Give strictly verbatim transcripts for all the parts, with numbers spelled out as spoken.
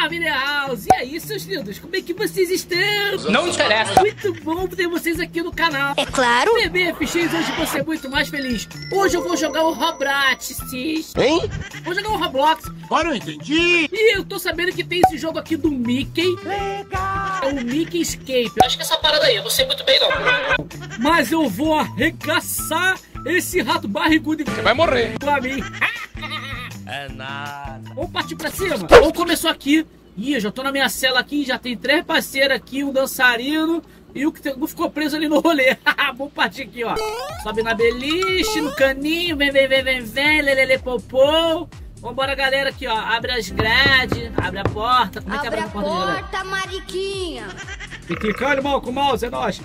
família House! E aí, seus lindos, como é que vocês estão? Não interessa! Muito bom ter vocês aqui no canal! É claro! B B F X, hoje você é muito mais feliz! Hoje eu vou jogar o Roblox! Hein? Vou jogar o Roblox! Agora eu entendi! E eu tô sabendo que tem esse jogo aqui do Mickey. Legal! É o Mickey Escape. Acho que essa parada aí, eu não sei muito bem não. Mas eu vou arregaçar esse rato barrigudo. Você vai morrer! Pra mim! É nada! Vamos partir pra cima! Vamos começar aqui. Ih, eu já tô na minha cela aqui, já tem três parceiros aqui, um dançarino e o que não ficou preso ali no rolê. Vamos partir aqui, ó. Sobe na beliche, no caninho, vem, vem, vem, vem, vem, lelele, popô. Vambora, galera, aqui, ó. Abre as grades, abre a porta. Como é que Abre abre a a porta, porta, mariquinha! Fique calmo com o mouse, é nóis.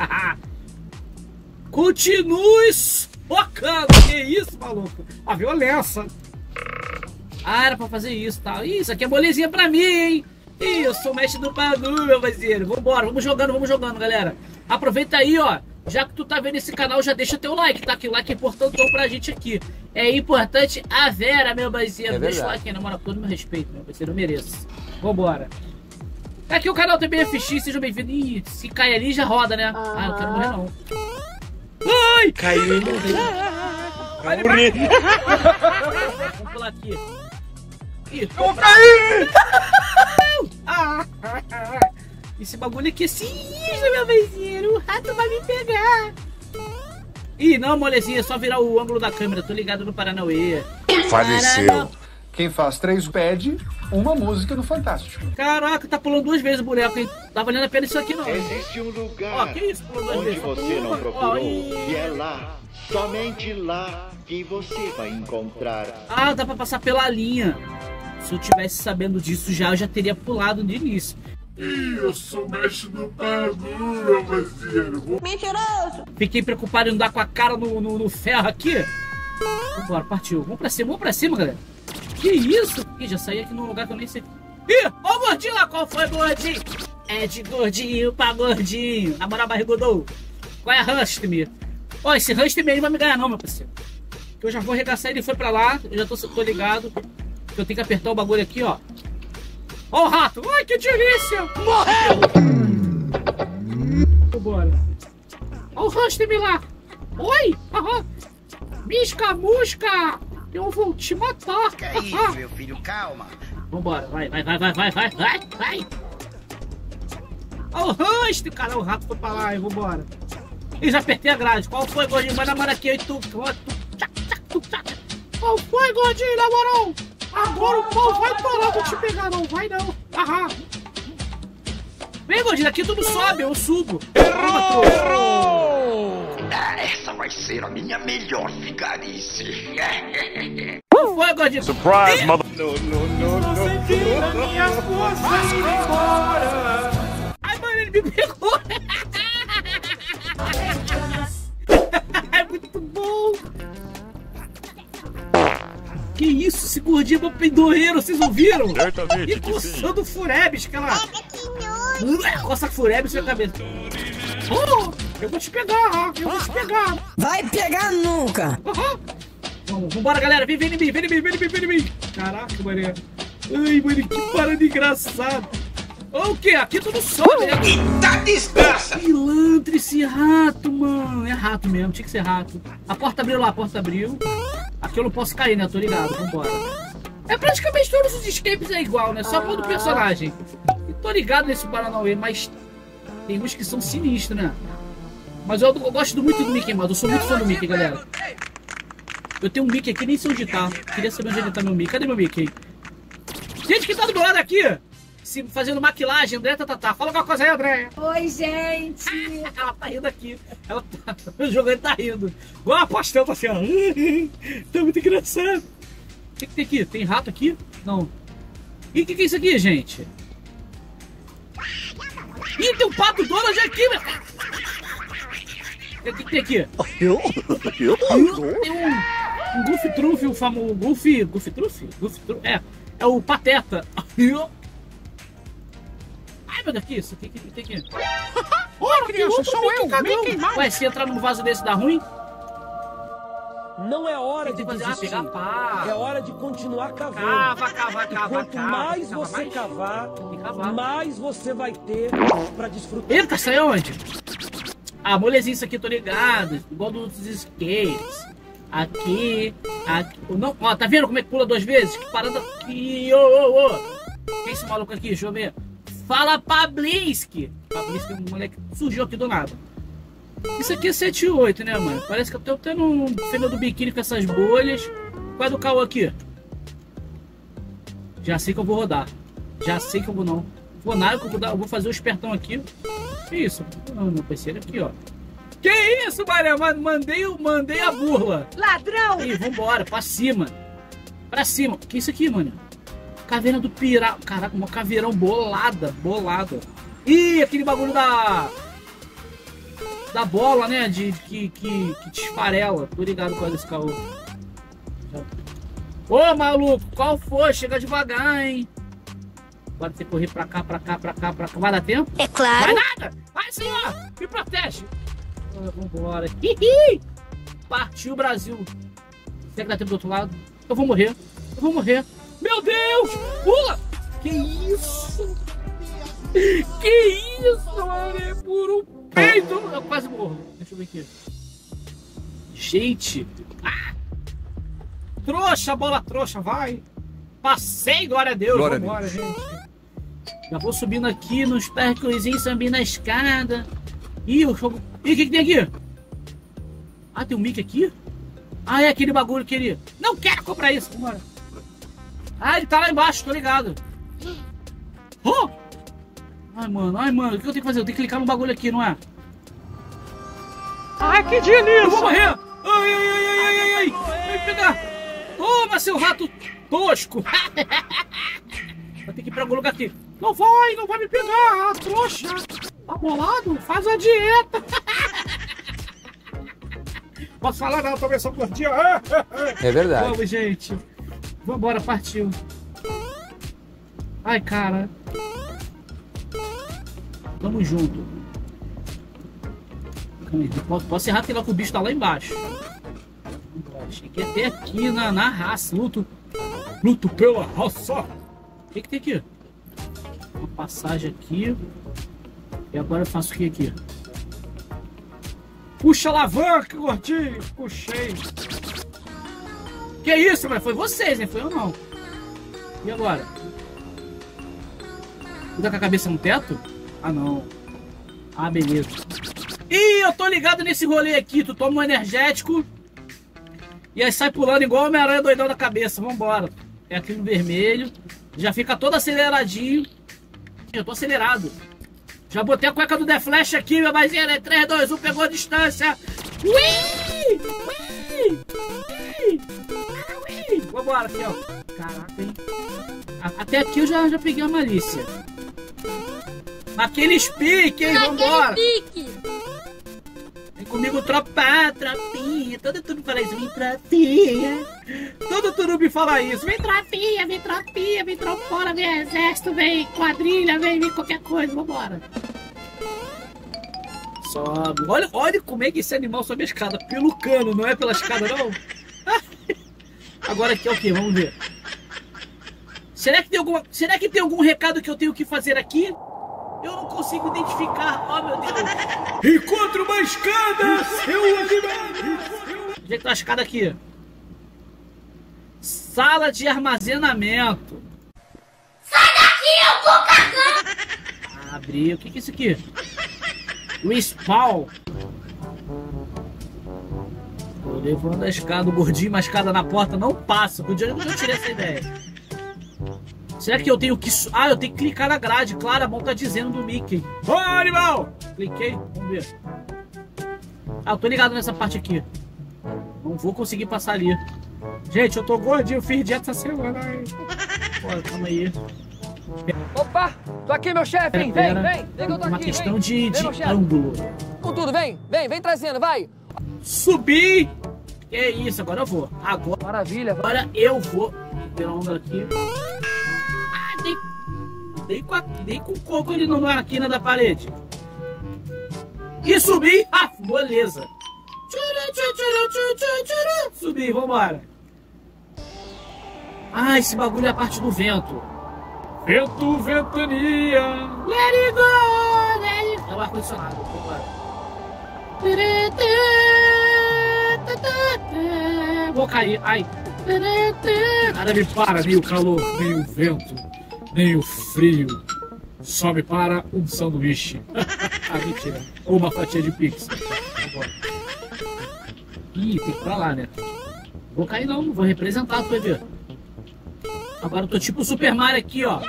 Continue focando. Que isso, maluco? A violência. Ah, era pra fazer isso, tá? Isso aqui é molezinha pra mim, hein? Ih, eu sou o mestre do Padu, meu parceiro. Vambora, vamos jogando, vamos jogando, galera. Aproveita aí, ó. Já que tu tá vendo esse canal, já deixa teu like, tá? Que o like é importante pra gente aqui. É importante a Vera, meu parceiro. É deixa o like aí, na moral, todo meu respeito, meu parceiro. Eu mereço. Vambora. Aqui é o canal T B F X, sejam bem-vindos. Ih, se cai ali, já roda, né? Ah, ah eu quero morrer, não. Ai! Caiu e morreu. Vai morrer. Vamos pular aqui. Ih, eu vou cair! Ah, ah, ah. Esse bagulho aqui é sinistro, meu vizinho. O rato vai me pegar. Ih, não, molezinha, é só virar o ângulo da câmera. Tô ligado no Paranauê. Faleceu. Quem faz três pede uma música no Fantástico. Caraca, tá pulando duas vezes o boneco, hein? Tá valendo a pena isso aqui, não. Existe um lugar Ó, que isso, pulou duas onde vezes? você não Ó, procurou e- e é lá, somente lá, que você vai encontrar. Ah, dá pra passar pela linha. Se eu tivesse sabendo disso já, eu já teria pulado no início. Ih, eu sou o mestre do Padu, meu parceiro. Mentiroso! Fiquei preocupado em andar com a cara no, no, no ferro aqui. Vambora, partiu. Vamos pra cima, vamos pra cima, galera. Que isso? Ih, já saí aqui num lugar que eu nem sei. Ih, ó o gordinho lá, qual foi, gordinho? É de gordinho pra gordinho. Na moral, barrigudou. Qual é a Rust-me? Ó, esse Rust-me aí não vai me ganhar não, meu parceiro. Que eu já vou arregaçar, ele foi pra lá. Eu já tô, tô ligado. Que eu tenho que apertar o bagulho aqui, ó. Ó o rato. Ai, que delícia. Morreu. Vambora. Ó o Rust-me lá. Oi. Aham. Misca, musca. Eu vou te matar. Que é isso, meu filho? Calma. Vambora, vai, vai, vai, vai, vai, vai, vai, vai. Ó o Rust, cara, o rato foi pra lá, e vambora. E já apertei a grade. Qual foi, gordinho? Vai na mão aqui, aí tu, tu, tchac, tchac, tu, tchac. Qual foi, gordinho, na moral? Agora o pau vai parar de te pegar, não vai não. Aham. Vem, gordinho, aqui tudo sobe, eu subo. Errou! Errou! Ah, essa vai ser a minha melhor vigarice. Qual foi, gordinho? Surprise, mother... Não, não, não, não. Ai, mano, ele me pegou. É muito bom. Que isso, esse gordinho é peidorreiro, vocês ouviram? Certamente E que sim. coçando o furebes, aquela... Coça furebes na sua cabeça. Oh, eu vou te pegar, eu vou te pegar. Vai pegar nunca! Aham. Vamos, vambora, galera. Vem, vem em mim, vem em mim, vem em mim, vem em mim. Caraca, mané. Ai, mano, que parada engraçada. Ó, o quê? Aqui tudo sobe, né? Eita desgraça! Pilantra esse rato, mano. É rato mesmo, tinha que ser rato. A porta abriu lá, a porta abriu. Aqui eu não posso cair, né? Tô ligado, vambora. É praticamente todos os escapes é igual, né? Só muda o personagem. Eu tô ligado nesse Paranauê, mas tem uns que são sinistros, né? Mas eu, eu gosto muito do Mickey, mano. Eu sou muito fã do Mickey, galera. Eu tenho um Mickey aqui, nem sei onde tá. Queria saber onde ele tá, meu Mickey. Cadê meu Mickey? Gente, quem tá do meu lado aqui? Se fazendo maquilagem, André Tatatá. Fala alguma coisa aí, André. Oi, gente! Ela tá rindo aqui. Ela tá... O jogo tá rindo. Igual a pastel tá assim, ó. Tá muito engraçado. O que, que tem aqui? Tem rato aqui? Não. E o que, que é isso aqui, gente? Ih, tem um pato Donald aqui, meu. O que, que tem aqui? Eu? Eu? Tem um, um Goofy Truff, o famoso Goofy... Goofy Truff? Goofy Truff? É, é o Pateta. Ai, meu Deus, que isso? O que, que, que tem aqui? Oi, criança, sou eu, Mickey Mickey Mouse. Ué, se entrar num vaso desse dá ruim? Não é hora de Tem que fazer, ah, desistir. pegar pá. É hora de continuar cavando. Cava, cava, E cava, quanto cava. mais Cava você mais? cavar, Tem que cavar. mais você vai ter pra desfrutar. Eita, saiu onde? Ah, molezinho, isso aqui, tô ligado. Igual dos outros skates. Aqui, aqui. Não, ó, tá vendo como é que pula duas vezes? Que parada aqui, ô, ô, ô. Quem é esse maluco aqui? Deixa eu ver. Fala Pablinski. Pablinski é um moleque que surgiu aqui do nada. Isso aqui é sete e oito, né, mano? Parece que eu tô tendo um fenda do biquíni com essas bolhas. Qual é do caô aqui? Já sei que eu vou rodar. Já sei que eu vou não. Vou nada, que eu vou, dar, eu vou fazer o espertão aqui. Que isso? Não, meu parceiro aqui, ó. Que isso, Maria? Mandei, mandei a burla. Ladrão! Ih, vambora, pra cima. Pra cima. Que isso aqui, mano? Caveira do Pirá. Caraca, uma caveirão bolada. Bolada. Ih, aquele bagulho da... Da bola, né? De, que, que, que te esfarela. Tô ligado com esse caô. Ô, maluco, qual foi? Chega devagar, hein? Pode ter que correr pra cá, pra cá, pra cá, pra cá. Vai dar tempo? É claro. Vai nada! Vai, senhor! Me protege! Ah, vambora. Hihi! Partiu o Brasil. Será que dá tempo do outro lado? Eu vou morrer. Eu vou morrer. Meu Deus! Pula! Que isso? Que isso, mano? É por um peito! Eu quase morro. Deixa eu ver aqui. Gente! Ah! Trouxa, bola trouxa, vai! Passei, glória a Deus! Glória Vambora, a Deus. Gente! Já vou subindo aqui nos percozinhos, subindo na escada. Ih, o jogo... Ih, o que, que tem aqui? Ah, tem um mic aqui? Ah, é aquele bagulho que ele... Não quero comprar isso! Vambora! Ah, ele tá lá embaixo, tô ligado. Oh! Ai, mano, ai, mano, o que eu tenho que fazer? Eu tenho que clicar no bagulho aqui, não é? Ai, que dia lindo! Eu vou morrer! Ai, ai, ai, ai, ai, ai, ai! Vai pegar! Toma, seu rato tosco! Vai ter que ir pra algum lugar aqui. Não vai, não vai me pegar, trouxa! Tá bolado? Faz a dieta! Posso falar não, também sou gordinho. É verdade. Vamos, gente. Vambora, partiu. Ai, cara. Tamo junto. Posso, posso errar que o bicho tá lá embaixo. Cheguei até aqui na, na raça. Luto. Luto pela raça. O que, que tem aqui? Uma passagem aqui. E agora eu faço o que aqui? Puxa a alavanca, gordinho. Puxei. Que isso, mas foi vocês, né? Foi eu não. E agora? Cuida com a cabeça no teto? Ah, não. Ah, beleza. Ih, eu tô ligado nesse rolê aqui. Tu toma um energético e aí sai pulando igual o Homem-Aranha doidão da cabeça. Vambora. É aqui no vermelho. Já fica todo aceleradinho. Eu tô acelerado. Já botei a cueca do The Flash aqui, meu parceiro. É três, dois, um, pegou a distância. Ui! Ui! Ui! Ui! Vambora aqui, ó. Caraca, hein? Até aqui eu já, já peguei a malícia. Naqueles piques, hein? Vambora! Pique. Vem comigo, tropa, tropinha. Todo tudo fala isso, vem tropinha. Todo tudo me fala isso. Vem tropinha, vem tropinha, vem tropona, vem exército, vem quadrilha, vem, vem qualquer coisa. Vambora. Sobe. Olha, olha como é que esse animal sobe a escada. Pelo cano, não é pela escada, não? Agora aqui é o que? Vamos ver. Será que tem alguma... Será que tem algum recado que eu tenho que fazer aqui? Eu não consigo identificar. Oh, meu Deus. Encontre uma escada, seu animal. Onde é que tá a escada aqui? Sala de armazenamento. Sai daqui, eu vou cagar! Abri. O que que é isso aqui? Respawn. Tô levando a escada. O gordinho, uma escada na porta não passa. Por dia eu já tirei essa ideia. Será que eu tenho que... Ah, eu tenho que clicar na grade. Claro, a mão tá dizendo do Mickey. Ô, animal! Cliquei. Vamos ver. Ah, eu tô ligado nessa parte aqui. Não vou conseguir passar ali. Gente, eu tô gordinho. Fiz dieta essa semana. Bora, calma aí. Opa! Tô aqui, meu chefe, hein? Vem, vem! Vem que eu tô aqui, uma questão vem. de, vem, de ângulo. Com tudo, vem! Vem, vem trazendo, vai! Subi! Que isso, agora eu vou. Agora... Maravilha! Agora eu vou. Pelo ângulo aqui. Ah, dei... Dei com, a... dei com o coco ali na arquina da parede. E subi! Ah, beleza! Subi, vambora. Ah, esse bagulho é a parte do vento. Vento, ventania. Let it go, let it go. É o ar-condicionado, vambora. Vou cair, ai. Nada me para, nem o calor, nem o vento, nem o frio. Só me para um sanduíche. Ah, mentira. Ou uma fatia de pizza. Vambora. Ih, tem que ir pra lá, né? Vou cair não, não vou representar, tu vai ver. Agora eu tô tipo o Super Mario aqui, ó.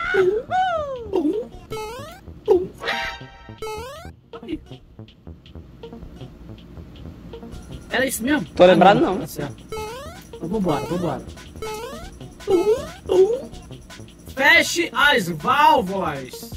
Era isso mesmo? Tô lembrado ah, não. não. Tá certo. Então vambora, vambora. Feche as válvulas.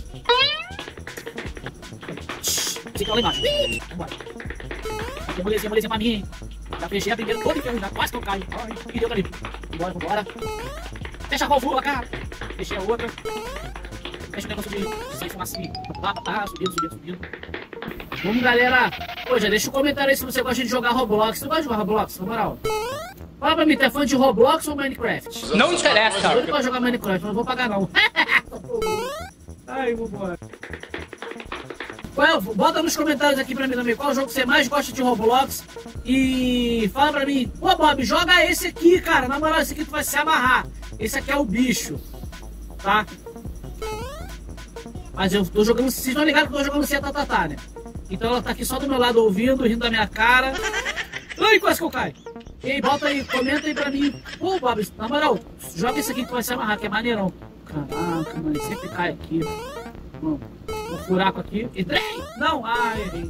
Fica lá embaixo. Vambora. Tem molezinha, molezinha pra mim, hein? Já fechei a primeira toda enferrujada, quase que eu caio. Ai, e deu pra mim. Vambora, vambora. Fecha a válvula, cara. Fechei a outra. Fecha o negócio de, de sair fumacinha. Tá, tá, subindo, subindo, subindo. Vamos, galera. Pô, já deixa um comentário aí se você gosta de jogar Roblox. Você gosta de jogar Roblox, na moral? Fala pra mim, tu é fã de Roblox ou Minecraft? Não interessa, cara. Eu não gosto de jogar Minecraft, mas não vou pagar não. Ai, vambora. Qual, bota nos comentários aqui pra mim também qual jogo você mais gosta de Roblox. E fala pra mim, pô Bob, joga esse aqui, cara. Na moral, esse aqui tu vai se amarrar. Esse aqui é o bicho, tá? Mas eu tô jogando, vocês estão ligados que eu tô jogando Cetatá, né? Então ela tá aqui só do meu lado ouvindo, rindo da minha cara. Ai, quase que eu caio. E aí, bota aí, comenta aí pra mim. Pô Bob, na moral, joga esse aqui que tu vai se amarrar, que é maneirão. Caraca, mano, sempre cai aqui. Mano, um furaco aqui. Entrei! Não! Ah, errei.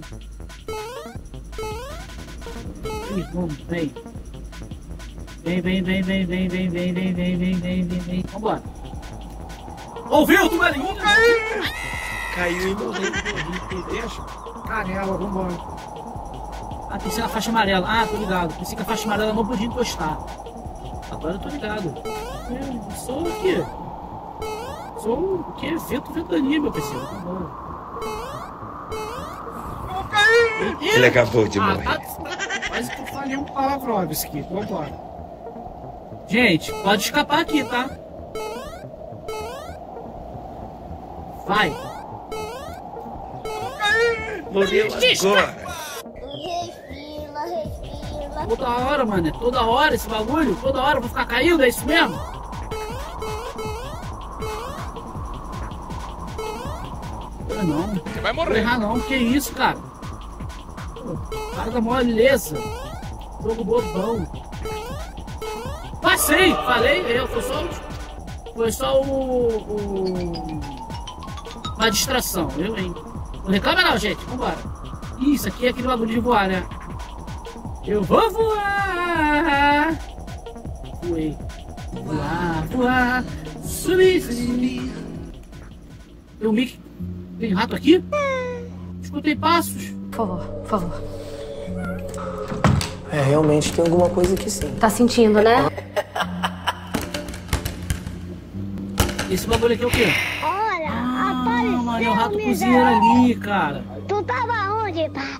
Ih, vamos, vem. Vem, vem, vem, vem, vem, vem, vem, vem, vem, vem, vem, vem, vem. Vambora. Ouviu, tubarinho? Caiu e morreu. Canela, vambora. Ah, pensei na faixa amarela. Ah, tô ligado. Pensei que a faixa amarela não podia encostar. Agora eu tô ligado. Eu sou o quê? Sou o quê? Vento, ventania, meu parceiro. Vambora. Ele acabou de ah, morrer. Tá... Quase que eu falei um Pavlovski. Vambora. Gente, pode escapar aqui, tá? Vai. Morreu agora. Respira, respira. Toda hora, mano. É toda hora esse bagulho. Toda hora eu vou ficar caindo, é isso mesmo? Eu não. Você vai Não vou morrer. errar não. Que isso, cara? Pô, cara da moleza. Jogo bobão. Passei! Falei, eu foi só. Foi só o. o... Uma distração, eu, hein? Não reclama não, gente. Vambora. Isso aqui é aquele bagulho de voar, né? Eu vou voar. Voei. Voar, voar. Subir, subir. Tem um mic. Tem rato aqui? Escutei passos. Por favor, por favor. É, realmente tem alguma coisa aqui sim. Tá sentindo, né? Esse bagulho aqui é o quê? Olha, Ah, apareceu, mano, é o rato miserável. cozinheiro ali, cara. Tu tava onde, papai?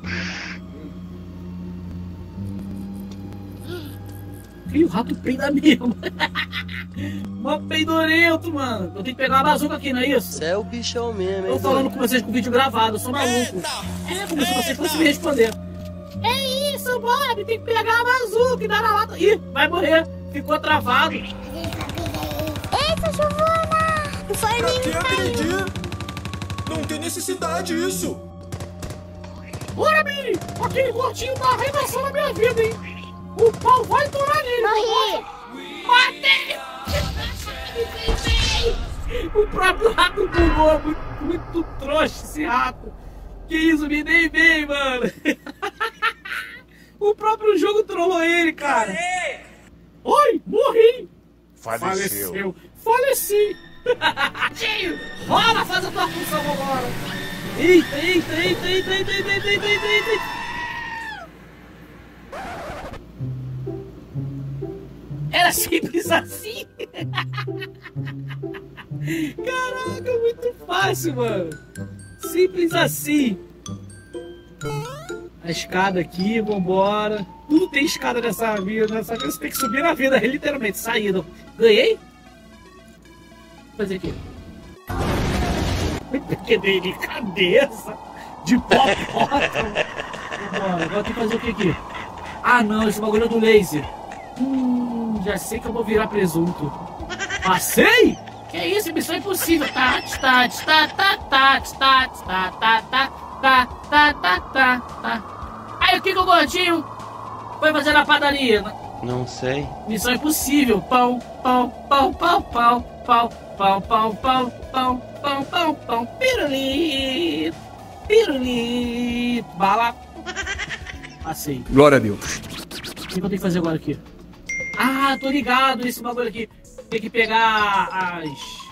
E o rato peida mesmo. Mó peidorento, mano. Eu tenho que pegar uma bazuca aqui, não é isso? Você é o bichão mesmo, Tô hein? falando com vocês com o vídeo gravado, eu sou maluco. É, como se vocês fossem me responder. É isso, Bob, tem que pegar a bazuca e dar na lata. Ih, vai morrer. Ficou travado. Eita, Giovana! Não foi Pra nem que agredir? Não tem necessidade isso. Bora, Billy! Aquele gordinho tá arregaçando a minha vida, hein? O pau vai torar nele. Morri! Matei! O próprio rato bugou. Muito, muito trouxa esse rato. Que isso, me dei bem, mano. O próprio jogo trollou ele, cara. Oi, morri. Faleceu. Faleceu. Faleci. Tio, rola, faz a tua função agora. Eita, eita, eita, eita, eita, eita, eita, eita, eita, eita. Era simples assim. Caraca, muito fácil, mano. Simples assim. A escada aqui, vambora. Tudo tem escada nessa vida. Nessa vida você tem que subir na vida, literalmente. Saída. Ganhei? Vou fazer aqui. Que delicadeza de popota. Vambora. Agora tem que fazer o que aqui? Ah, não. Esse bagulho é do laser. Hum, já sei que eu vou virar presunto. Passei? Que isso? Missão impossível. Tá, tá, tá, tá, tá, tá, tá, tá, tá, tá, tá, tá, tá, tá. Aí o que que o gordinho foi fazer na padaria? Não sei. Missão impossível. Pão, pão, pão, pão, pão, pão, pão, pão, pão, pão, pão, pão, pão, pirulito, pirulito, bala. Passei. Glória a Deus. O que eu tenho que fazer agora aqui? Ah, tô ligado nesse bagulho aqui. Tem que pegar as...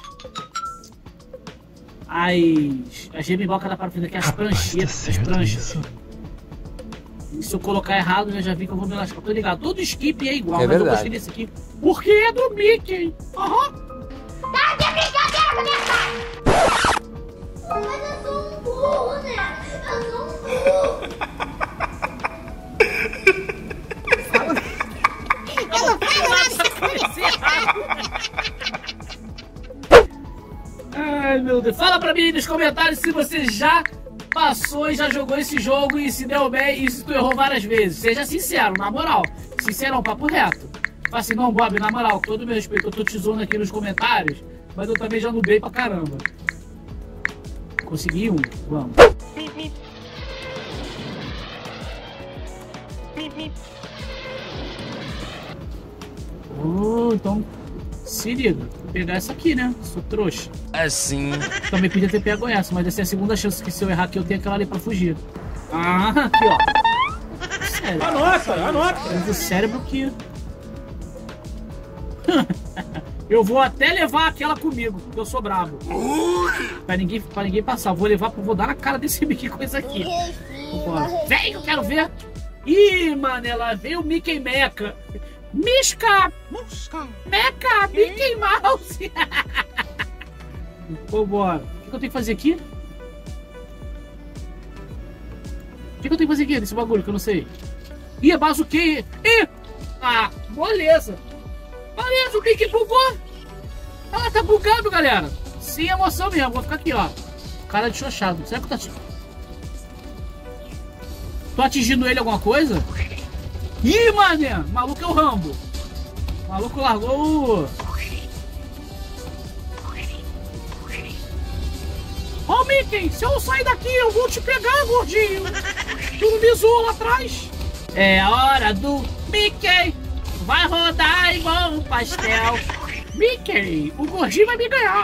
As... As gemibocas da parafina aqui, as pranchetas, as pranchas. E se eu colocar errado, eu já vi que eu vou me lascar. Tô ligado, todo skip é igual, é mas verdade. eu gostei desse aqui. Porque é do Mickey. Aham. Uhum. Tá de brincadeira com minha cara! Mas eu sou um burro, né? Eu sou um burro. Eu não falo nada. Ai, meu Deus. Fala pra mim aí nos comentários se você já passou e já jogou esse jogo e se deu bem e se tu errou várias vezes. Seja sincero, na moral. Sincerão, papo reto. Fala assim, não, Bob, na moral, com todo meu respeito, eu tô te zoando aqui nos comentários, mas eu também já nubei pra caramba. Consegui um? Vamos. Oh, então, se liga, vou pegar essa aqui, né? Sou trouxa. Assim. Também podia ter pego essa, mas essa é a segunda chance que se eu errar aqui eu tenho aquela ali pra fugir. Ah, aqui ó. Sério. Anota, anota. Mas o cérebro aqui. Eu vou até levar aquela comigo, porque eu sou brabo. Pra ninguém, pra ninguém passar. Eu vou levar, vou dar na cara desse Mickey com isso aqui. Vem, eu quero ver. Ih, mano, ela veio o Mickey Mecha. Misca! Mecha! Mickey Mouse! Vambora. O que eu tenho que fazer aqui? O que eu tenho que fazer aqui nesse bagulho que eu não sei? Ih, é bazuquei! Ih! Ah, beleza! Beleza, o Mickey bugou! Ah, tá bugado, galera! Sem emoção mesmo, vou ficar aqui, ó. Cara de xoxado. Será que eu tô... Tô atingindo ele alguma coisa? Ih, mané! Maluco é o Rambo. O maluco largou o... Ó, oh, Mickey, se eu sair daqui, eu vou te pegar, gordinho. Tu não me zoou lá atrás. É a hora do Mickey. Vai rodar igual um pastel. Mickey, o gordinho vai me ganhar.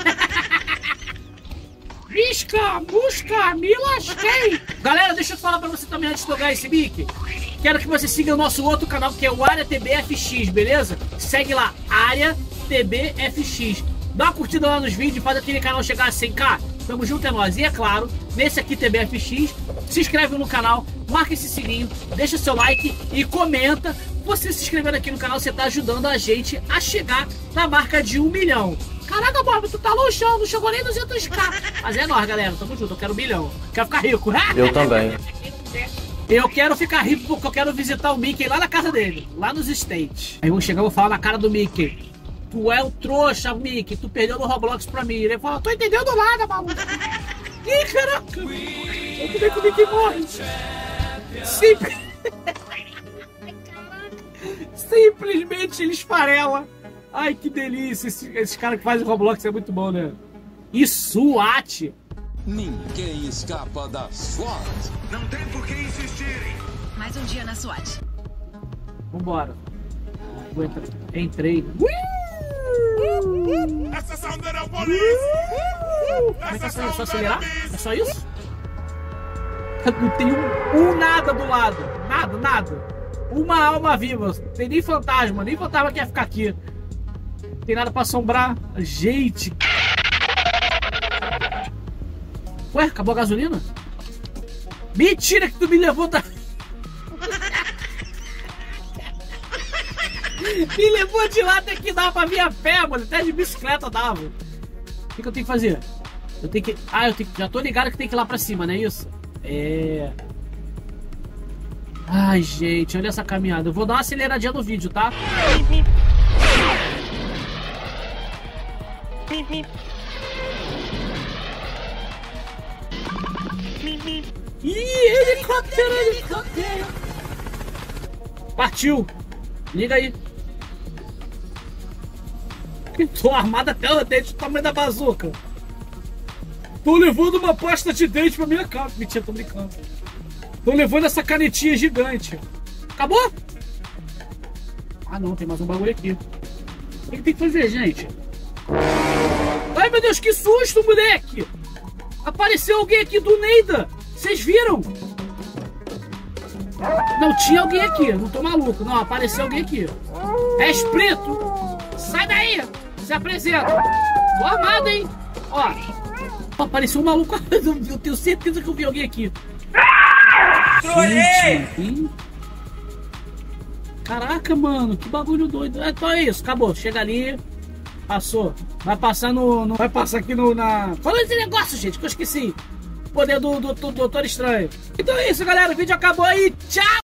Misca, musca, me lasquei. Galera, deixa eu falar pra você também antes de jogar esse Mickey. Quero que você siga o nosso outro canal, que é o Área T B F X, beleza? Segue lá, Área T B F X. Dá uma curtida lá nos vídeos, faz aquele canal chegar a cem k. Tamo junto, é nóis. E é claro, nesse aqui T B F X, se inscreve no canal, marca esse sininho, deixa seu like e comenta. Você se inscrevendo aqui no canal, você tá ajudando a gente a chegar na marca de um milhão. Caraca, Bob, tu tá longeão, não chegou nem duzentos k. Mas é nóis, galera, tamo junto, eu quero um milhão. Quero ficar rico. Eu também. Eu quero ficar rico porque eu quero visitar o Mickey lá na casa dele, lá nos States. Aí eu vou chegar e vou falar na cara do Mickey. Tu é o trouxa, Mickey, tu perdeu no Roblox pra mim. Ele fala, tô entendendo nada, maluco. Ih, caraca. Eu também que o Mickey morre. Simples... Simplesmente ele esfarela. Ai, que delícia. Esse, esse cara que faz o Roblox é muito bom, né? E SWAT. Ninguém escapa da SWAT. Não tem por que insistirem. Mais um dia na SWAT. Vambora. Entrei. Essa sound é o polícia. Como é que é só, só acelerar? É só isso? Não tem um, um nada do lado. Nada, nada. Uma alma viva. Tem nem fantasma. Nem fantasma que ia ficar aqui. Tem nada pra assombrar. Gente. Ué, acabou a gasolina? Mentira que tu me levou da... Me levou de lá até que dava pra vir a pé, mano. Até de bicicleta dava. O que, que eu tenho que fazer? Eu tenho que... Ah, eu tenho... já tô ligado que tem que ir lá pra cima, não é isso? É... Ai, gente, olha essa caminhada. Eu vou dar uma aceleradinha no vídeo, tá? Ih, helicóptero, helicóptero. Partiu. Liga aí. Tô armado até o dente do tamanho da bazuca. Tô levando uma pasta de dente pra minha cara. Mentira, tô brincando. Tô levando essa canetinha gigante. Acabou? Ah não, tem mais um bagulho aqui. O que tem que fazer, gente? Ai meu Deus, que susto, moleque! Apareceu alguém aqui do Neida. Vocês viram? Não, tinha alguém aqui. Não tô maluco. Não, apareceu alguém aqui. É preto. Sai daí. Se apresenta. Tô armado, hein? Ó. Apareceu um maluco. Eu tenho certeza que eu vi alguém aqui. Gente, caraca, mano. Que bagulho doido. Então é isso. Acabou. Chega ali. Passou. Vai passar no... no vai passar aqui no... na... Falando esse negócio, gente, que eu esqueci. O poder do, do, do Doutor Estranho. Então é isso, galera. O vídeo acabou aí. Tchau!